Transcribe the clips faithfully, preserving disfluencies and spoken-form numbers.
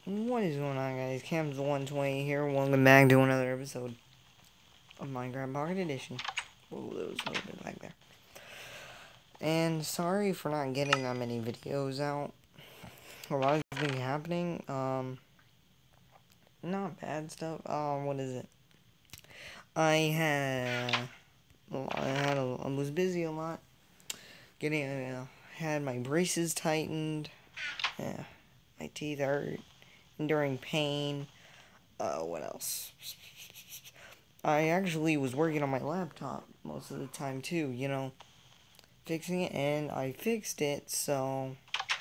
What is going on, guys? Cam's one twenty here. Welcome back to another episode of Minecraft Pocket Edition. Whoa, there was a little bit back there. And sorry for not getting that many videos out. A lot has been happening. Um, not bad stuff. Um, what is it? I had, I had, a, I was busy a lot. Getting, uh, had my braces tightened. Yeah, my teeth hurt. Enduring pain. Uh, what else? I actually was working on my laptop most of the time too, you know, fixing it, and I fixed it, so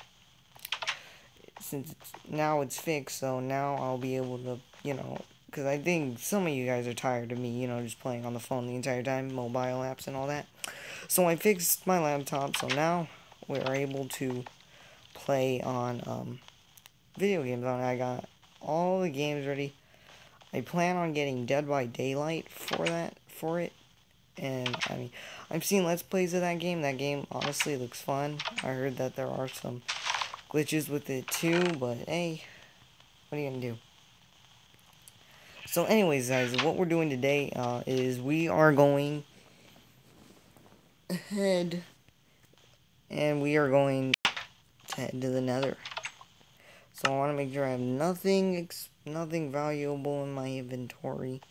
since it's, now it's fixed, so now I'll be able to, you know, because I think some of you guys are tired of me, you know, just playing on the phone the entire time, mobile apps and all that. So I fixed my laptop, so now we're able to play on um, video games on it. I got all the games ready. I plan on getting Dead by Daylight for that, for it, and, I mean, I've seen Let's Plays of that game. That game, honestly, looks fun. I heard that there are some glitches with it, too, but, hey, what are you gonna do? So, anyways, guys, what we're doing today, uh, is we are going ahead, and we are going to head to the Nether. So, I want to make sure I have nothing, ex nothing valuable in my inventory.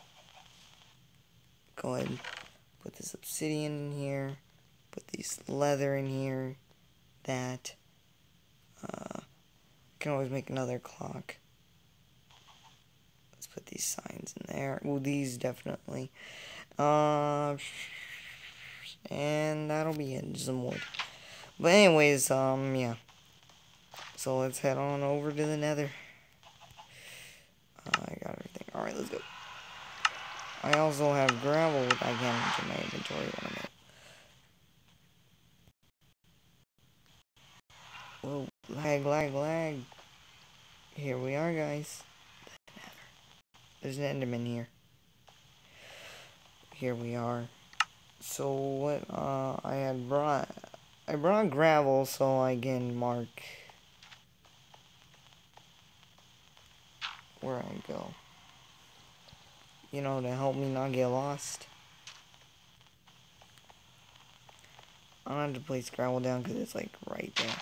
Go ahead and put this obsidian in here. Put these leather in here. That. Uh, can always make another clock. Let's put these signs in there. Well, these definitely. Uh, and that'll be it. Some wood. But anyways, um, yeah. So let's head on over to the Nether. Uh, I got everything. Alright, let's go. I also have gravel. I can't enter my inventory when I'm at. Whoa, lag, lag, lag. Here we are, guys. There's an enderman here. Here we are. So what, uh, I had brought, I brought gravel so I can mark where I go. You know, to help me not get lost. I don't have to place gravel down because it's, like, right there.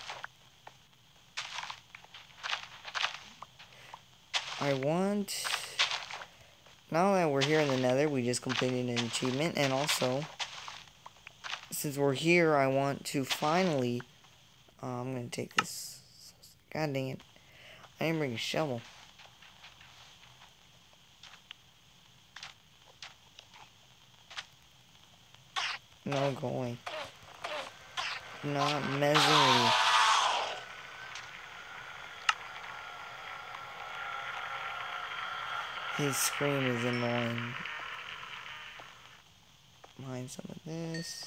I want... Now that we're here in the Nether, we just completed an achievement, and also, since we're here, I want to finally, uh, I'm gonna take this, god dang it, I didn't bring a shovel. No, go away. Not messing with you. His scream is annoying. Mine some of this.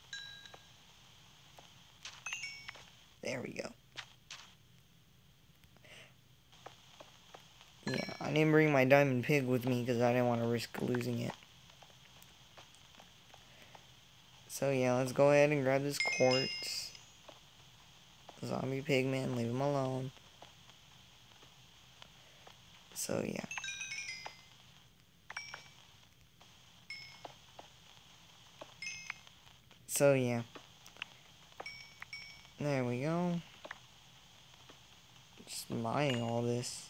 There we go. Yeah, I didn't bring my diamond pig with me because I didn't want to risk losing it. So yeah, let's go ahead and grab this quartz. Zombie pigman, leave him alone. So yeah. So yeah. There we go. Just mining all this.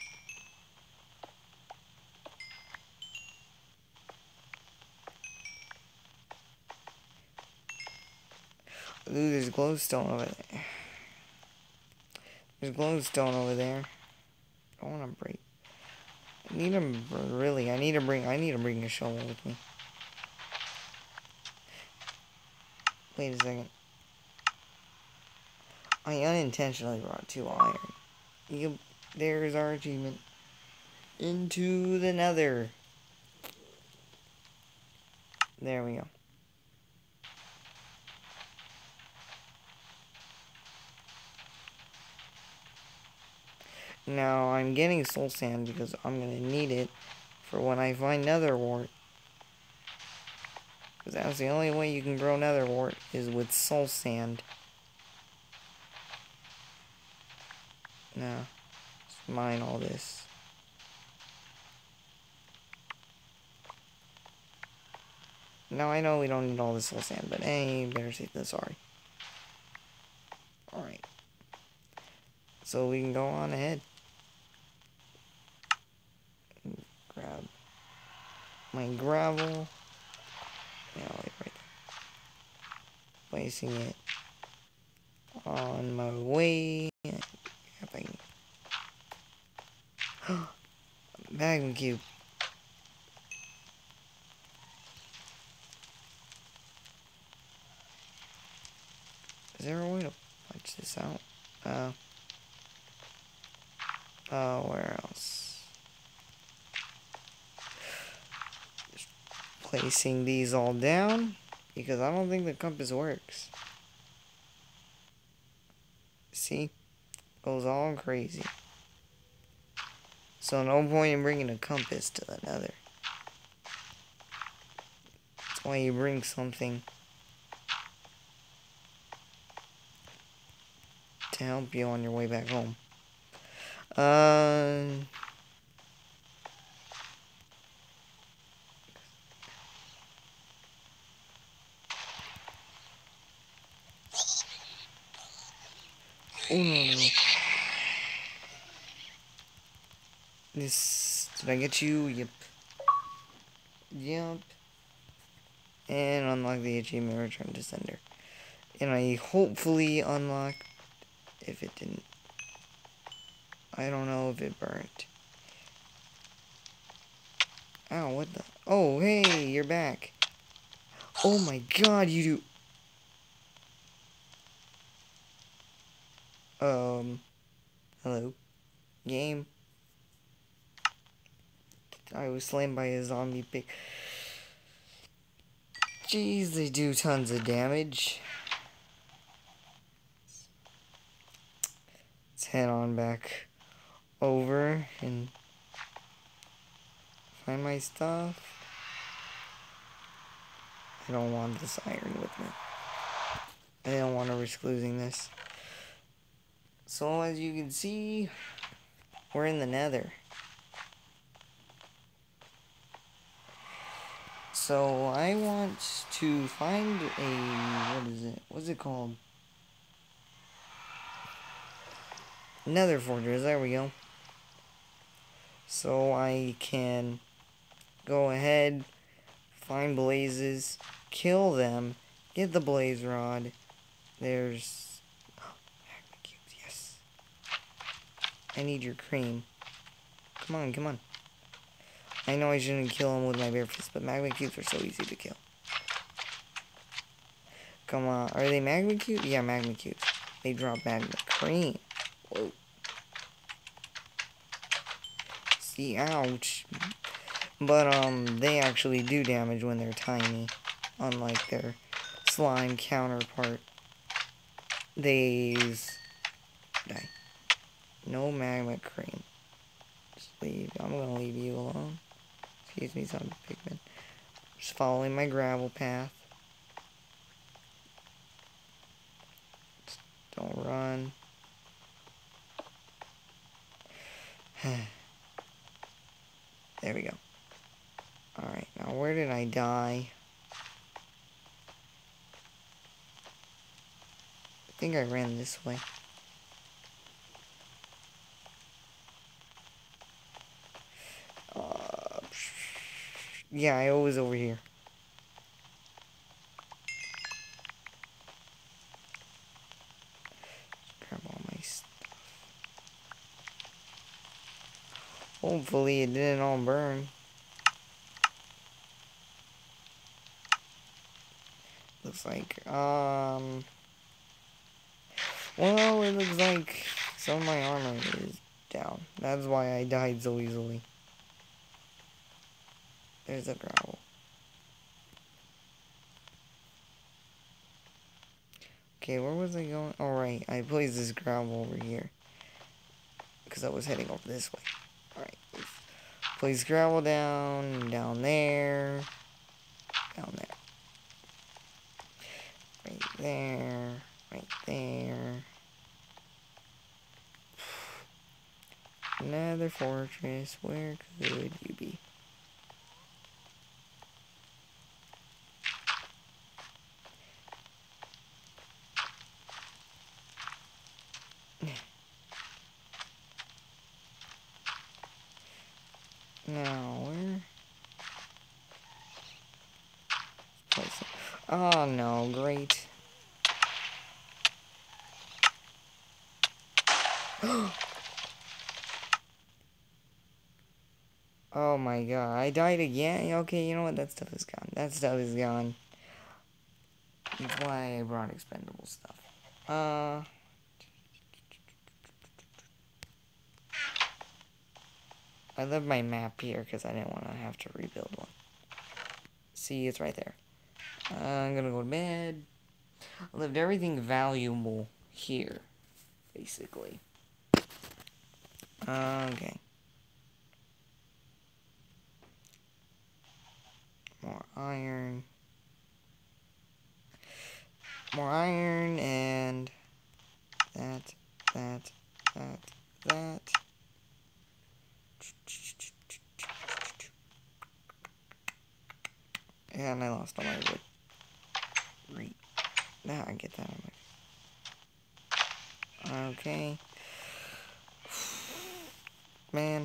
Ooh, there's glowstone over there. There's glowstone over there. I want to break. I need to really. I need to bring. I need to bring a shovel with me. Wait a second. I unintentionally brought two iron. You, there's our achievement. Into the Nether. There we go. Now, I'm getting soul sand because I'm going to need it for when I find nether wart. Because that's the only way you can grow nether wart is with soul sand. Now, mine all this. Now I know we don't need all this soul sand, but hey, better safe than sorry. Alright. So we can go on ahead. Grab my gravel. Yeah, I'll leave right there. Placing it on my way. If I can. Magma cube. Is there a way to punch this out? Uh. Uh, where else? Just placing these all down because I don't think the compass works. See? Goes all crazy. So no point in bringing a compass to the Nether. That's why you bring something to help you on your way back home. Uh... Oh, no, no, no. This... Did I get you? Yep. Yep. And unlock the achievement, return to sender. And I hopefully unlocked... If it didn't... I don't know if it burnt. Ow, what the... Oh, hey, you're back. Oh my god, you do... Um... Hello? Game? I was slain by a zombie pig. Jeez, they do tons of damage. Let's head on back over and find my stuff. I don't want this iron with me. I don't want to risk losing this. So as you can see, we're in the Nether. So I want to find a, what is it? What's it called? Nether fortress, there we go. So I can go ahead, find blazes, kill them, get the blaze rod. There's, oh, magma cubes, yes. I need your cream. Come on, come on. I know I shouldn't kill them with my bare fist, but magma cubes are so easy to kill. Come on, are they magma cubes? Yeah, magma cubes. They drop magma cream. Whoa. See, ouch. But, um, they actually do damage when they're tiny. Unlike their slime counterpart. These die. No magma cream. Just leave. I'm gonna leave you alone. Excuse me, zombie pigman. Just following my gravel path. Just don't run. There we go. Alright, now where did I die? I think I ran this way. Uh, yeah, I was over here. Grab all my stuff. Hopefully it didn't all burn. Looks like, um... well, it looks like some of my armor is down. That's why I died so easily. There's a gravel. Okay, where was I going? Alright, I placed this gravel over here. Because I was heading over this way. Alright. Place gravel down, down there. Down there. Right there. Right there. Nether fortress, where could you be? Now, where? Place it. Oh no, great. Oh my god, I died again? Okay, you know what? That stuff is gone. That stuff is gone. That's why I brought expendable stuff. Uh... I left my map here because I didn't want to have to rebuild one. See, it's right there. Uh, I'm gonna go to bed. I left everything valuable here, basically. Okay. More iron. More iron and that, that, that, that. And I lost all my wood. Right. Now I get that on my... Okay. Man.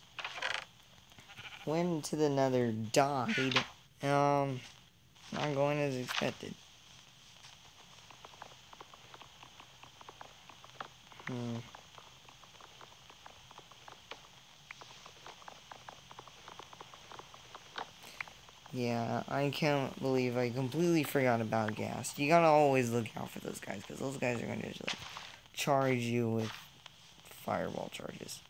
Went to the Nether, died. Um, not going as expected. Hmm. Yeah, I can't believe I completely forgot about gas. You gotta always look out for those guys, because those guys are gonna just, like, charge you with fireball charges.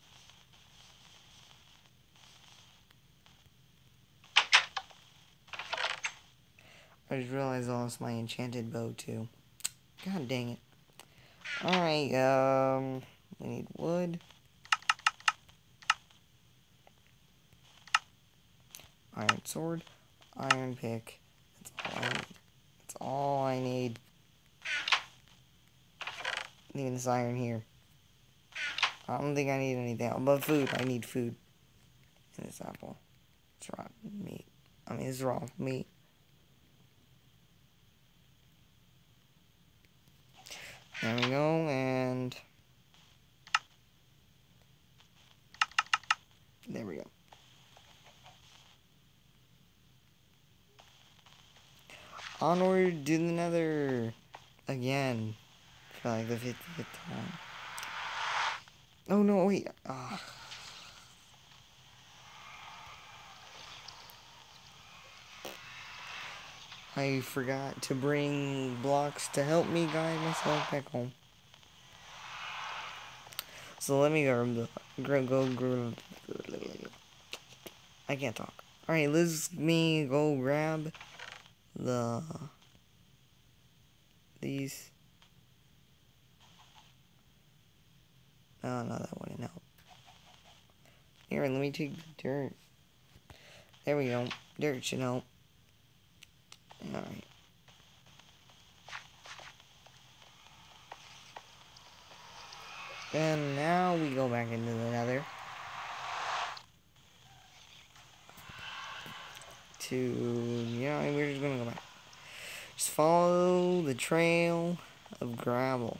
I just realized I lost my enchanted bow, too. God dang it. Alright, um, we need wood. Iron sword. Iron pick. That's all I need. That's all I need. Even this iron here. I don't think I need anything else. But food. I need food. And this apple. It's rotten meat. I mean, it's raw meat. There we go, and... there we go. Onward to the Nether. Again. For like the fiftieth time. Oh no, wait. Oh. I forgot to bring blocks to help me guide myself back home. So let me go, go, go, go. I can't talk. Alright, let's me go grab the, these. Oh, no, that wouldn't help. Here, let me take the dirt. There we go. Dirt should help. Alright. And now we go back into the Nether. To, yeah, we're just gonna go back. Just follow the trail of gravel.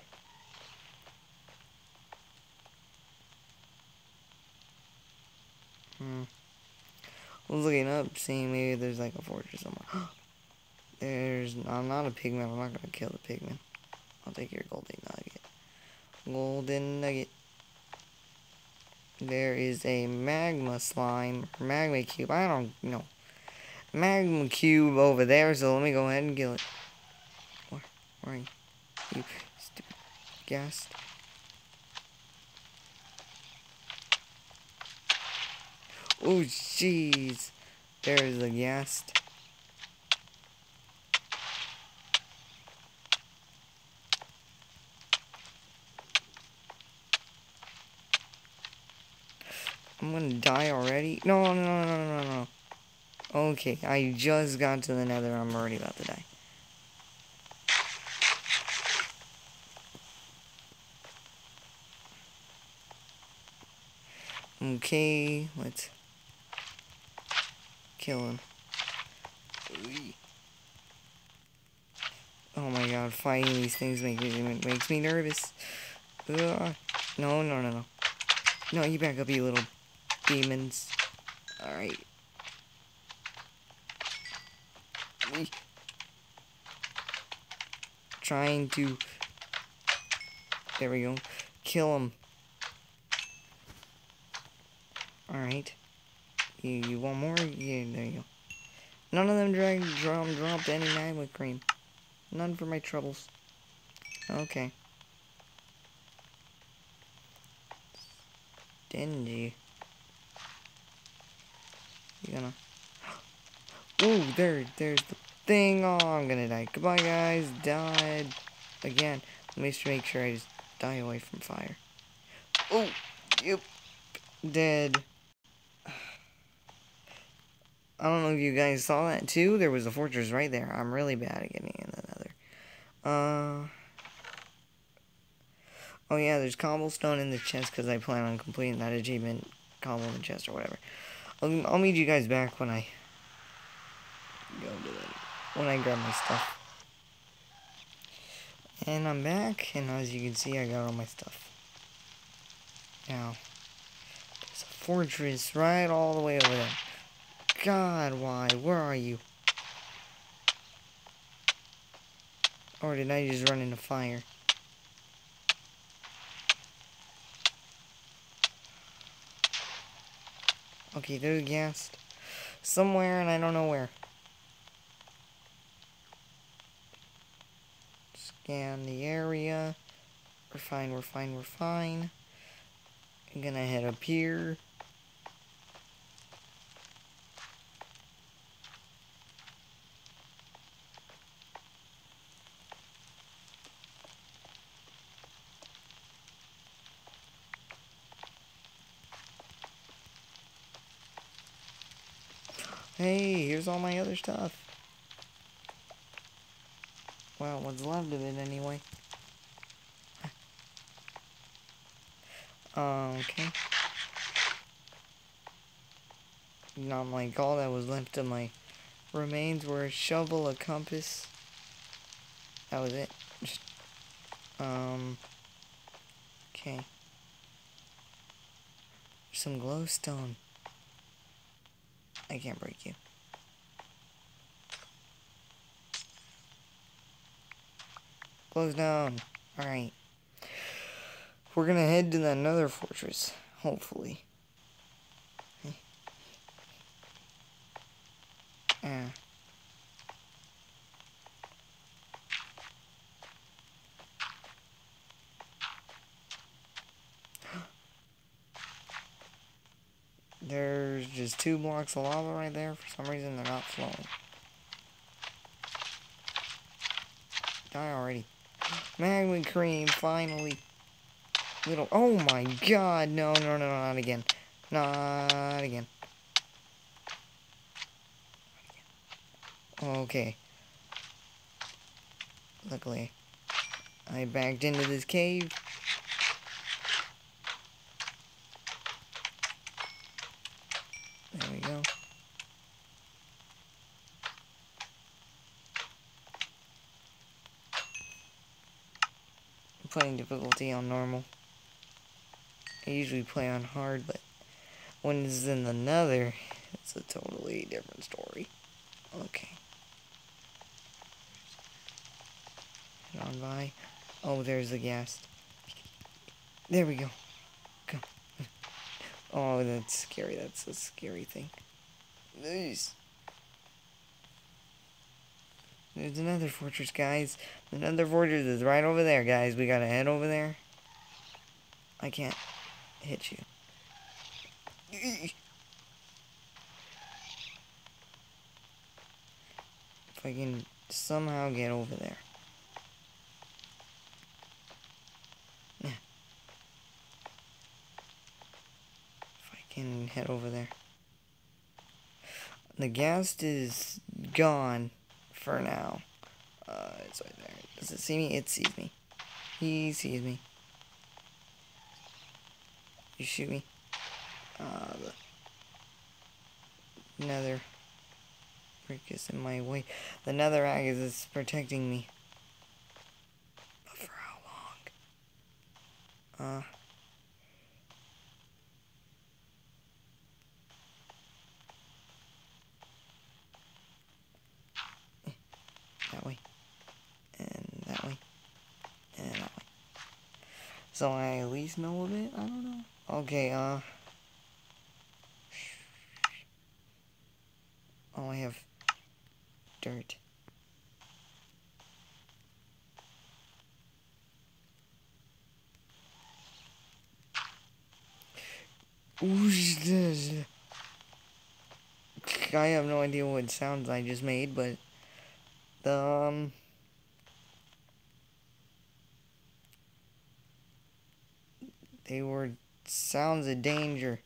Hmm. I was looking up, seeing maybe there's like a fortress somewhere. There's, I'm not a pigman, I'm not gonna kill the pigman. I'll take your golden nugget. Golden nugget. There is a magma slime, magma cube, I don't know. Magma cube over there, so let me go ahead and kill it. Where, where are you? You stupid ghast. Oh, jeez. There's the ghast. I'm gonna die already. No, no, no, no, no, no. Okay, I just got to the Nether. I'm already about to die. Okay, let's kill him. Oh my god, fighting these things make me, makes me nervous. Ugh. No, no, no, no. No, you back up, you little demons. Alright. Trying to... There we go. Kill him. Alright. You, you want more? Yeah, there you go. None of them drag, drum, dropped any magma cream. None for my troubles. Okay. Stingy. You gonna... Ooh, there, there's the thing. Oh, I'm gonna die. Goodbye, guys. Died. Again. Let me just make sure I just die away from fire. Oh, yep. Dead. I don't know if you guys saw that too. There was a fortress right there. I'm really bad at getting in the Nether. Uh... Oh yeah, there's cobblestone in the chest because I plan on completing that achievement. Cobble in the chest or whatever. I'll, I'll meet you guys back when I go to it. When I grab my stuff. And I'm back, and as you can see, I got all my stuff. Now, there's a fortress right all the way over there. God, why? Where are you? Or did I just run into fire? Okay, there's gas somewhere, and I don't know where. Scan the area. We're fine, we're fine, we're fine. I'm gonna head up here. Hey, here's all my other stuff. Well, what's left of it anyway. Uh, okay. Not like all that was left of my remains were a shovel, a compass. That was it. Just, um, okay. Some glowstone. I can't break you. Glowstone. Alright. We're gonna head to that Nether fortress. Hopefully. Ah. There's just two blocks of lava right there. For some reason, they're not flowing. Die already. Magma cream, finally. Little. Oh my god. No, no, no, not again. Not again. Okay. Luckily, I backed into this cave. There we go. I'm playing difficulty on normal. I usually play on hard, but when it's in the Nether, it's a totally different story. Okay. Head on by. Oh, there's the gas. There we go. Go. Oh, that's scary. That's a scary thing. Nice. There's another fortress, guys. Another fortress is right over there, guys. We gotta head over there. I can't hit you. If I can somehow get over there. Yeah. If I can head over there. The ghast is gone for now. Uh, it's right there. Does it see me? It sees me. He sees me. You shoot me. Uh, the nether brick is in my way. The netherrack is, is protecting me. But for how long? Uh... That way. And that way. And that way. So I at least know a bit? I don't know. Okay, uh... Oh, I have dirt. I have no idea what sounds I just made, but the um they were sounds of danger.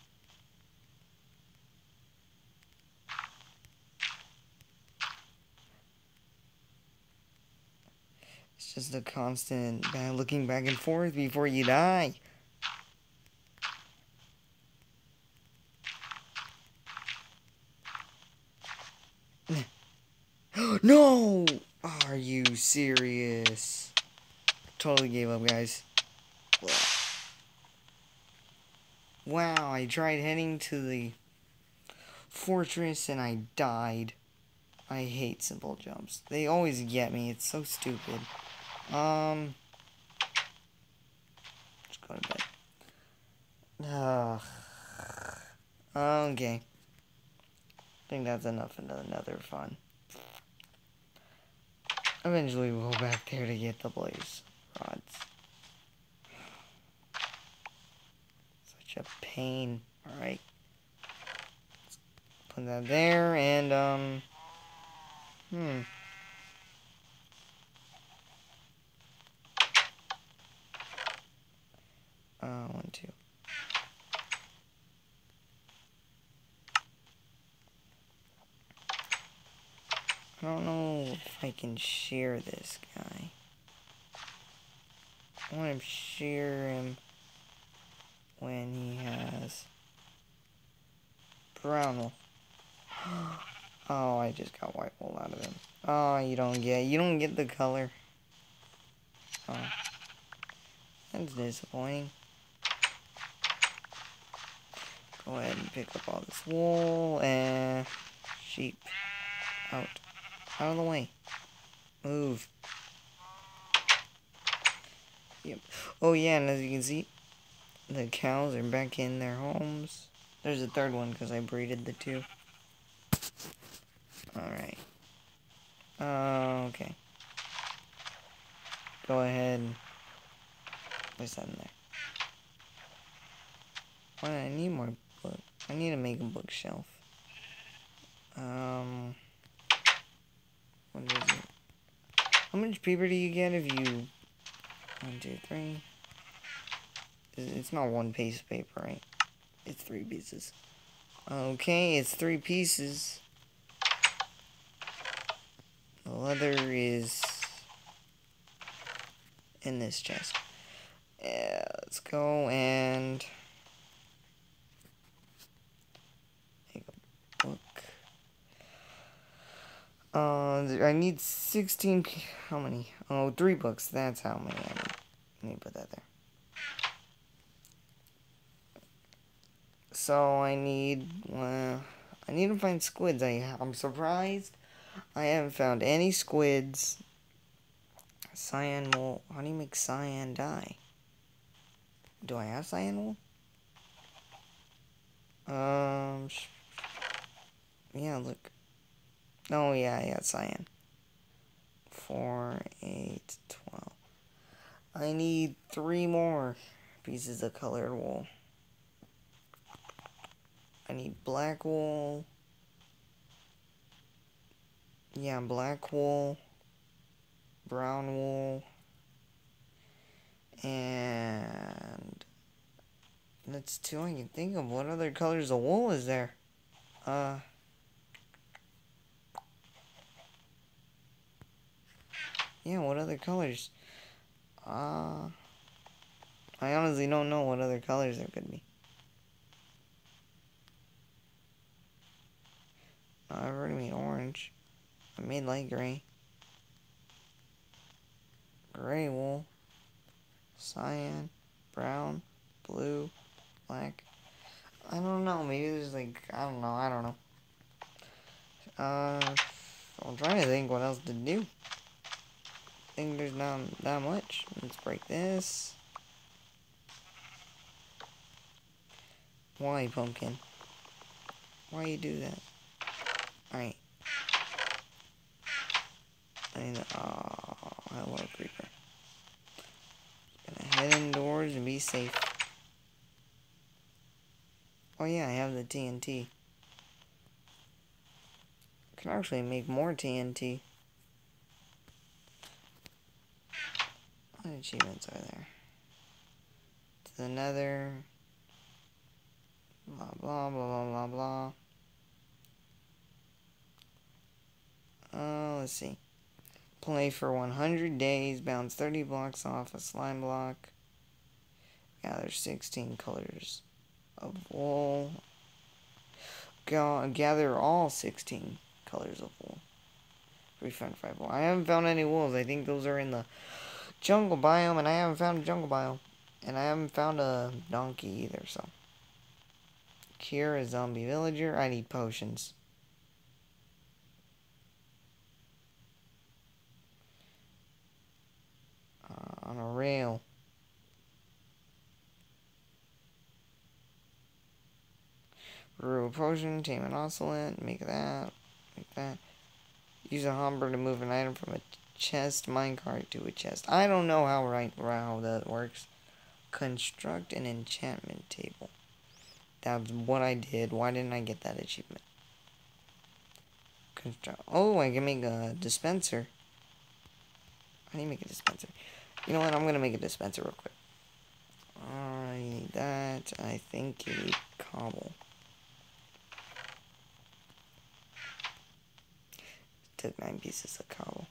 It's just a constant uh, looking back and forth before you die. No! Are you serious? Totally gave up, guys. Wow, I tried heading to the fortress and I died. I hate simple jumps. They always get me. It's so stupid. Um, let's go to bed. Ugh. Okay. I think that's enough of another fun. Eventually we'll go back there to get the blaze rods. Such a pain. Alright. Put that there and um hmm. Uh one, two. I don't know if I can shear this guy. I want to shear him when he has brown wool. Oh, I just got white wool out of him. Oh, you don't get, you don't get the color. Oh, that's disappointing. Go ahead and pick up all this wool and sheep out, out of the way. Move. Yep. Oh yeah, and as you can see, the cows are back in their homes. There's a third one because I breeded the two. Alright. Uh, okay. Go ahead and place that in there. Why do I need more book? I need to make a bookshelf. Um, what is it? How much paper do you get if you... One, two, three. It's not one piece of paper, right? It's three pieces. Okay, it's three pieces. The leather is in this chest. Yeah, let's go and make a book. Uh, I need sixteen. P how many? Oh, three books. That's how many I need. Let me put that there. So I need. Uh, I need to find squids. I I'm surprised I haven't found any squids. Cyan wool. How do you make cyan dye? Do I have cyan wool? Um. Yeah, look. Oh, yeah, I got cyan. Four, eight, twelve. I need three more pieces of colored wool. I need black wool. Yeah, black wool. Brown wool. And that's two I can think of. What other colors of wool is there? Uh... Yeah, what other colors? Uh, I honestly don't know what other colors there could be. I made light gray. Gray wool. Cyan. Brown. Blue. Black. I don't know. Maybe there's like, I don't know. I don't know. Uh, I'm trying to think what else to do. I think there's not that much. Let's break this. Why, pumpkin? Why you do that? Alright. And, oh, hello, creeper. Gonna head indoors and be safe. Oh yeah, I have the T N T. I can actually make more T N T. What achievements are there? To the Nether. Blah, blah, blah, blah, blah, blah. Uh, let's see. Play for one hundred days. Bounce thirty blocks off a slime block. Gather sixteen colors of wool. Gather all sixteen colors of wool. Refund five wool. I haven't found any wolves. I think those are in the jungle biome, and I haven't found a jungle biome. And I haven't found a donkey either, so. Cure a zombie villager. I need potions. Uh, on a rail. Brew a potion, tame an ocelot, make that, make that. Use a hopper to move an item from a chest minecart to a chest. I don't know how right how that works. Construct an enchantment table. That's what I did. Why didn't I get that achievement? Construct. Oh, I can make a dispenser. I need to make a dispenser. You know what? I'm gonna make a dispenser real quick. I need that. I think you need cobble. Took nine pieces of cobble.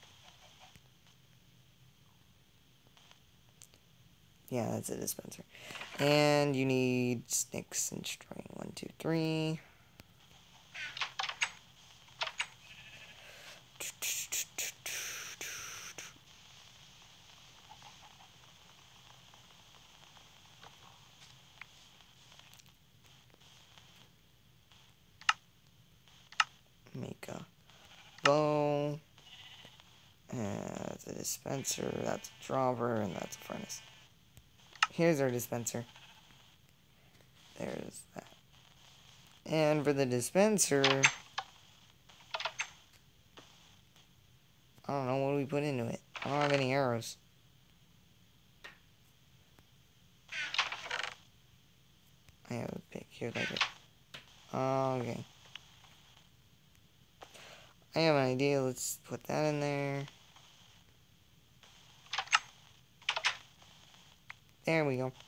Yeah, that's a dispenser. And you need sticks and string. One, two, three. Make a bow. And that's a dispenser. That's a dropper. And that's a furnace. Here's our dispenser. There's that. And for the dispenser, I don't know, what do we put into it? I don't have any arrows. I have a pick here, like it. Okay. I have an idea. Let's put that in there. There we go.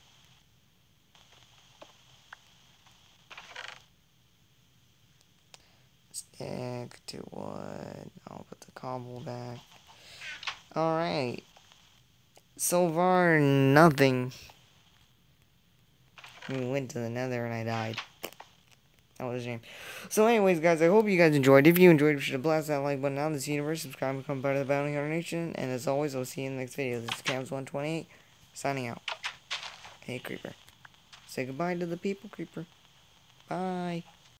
Stick to wood. I'll put the cobble back. Alright. So far, nothing. We went to the Nether and I died. That was a shame. So anyways, guys, I hope you guys enjoyed. If you enjoyed, be sure to blast that like button on this universe. Subscribe and become part of the Bounty Hunter Nation. And as always, I'll see you in the next video. This is Cams one twenty-eight, signing out. Hey, Creeper. Say goodbye to the people, Creeper. Bye.